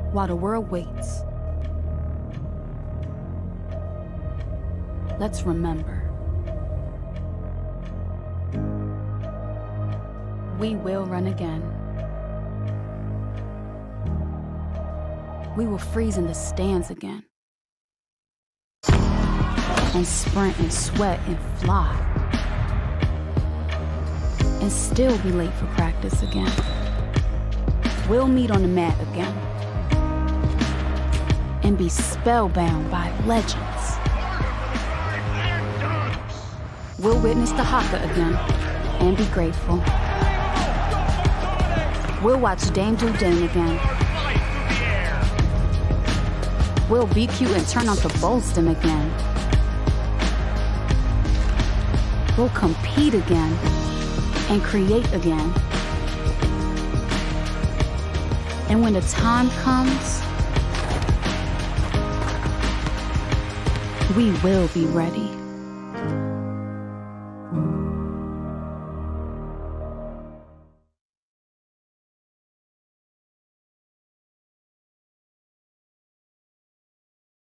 while the world waits. Let's remember. We will run again. We will freeze in the stands again. And sprint and sweat and fly. And still be late for practice again. We'll meet on the mat again. And be spellbound by legends. We'll witness the haka again and be grateful. We'll watch Dame do Dame again. We'll be cute and turn on to Bolston again. We'll compete again and create again. And when the time comes, we will be ready.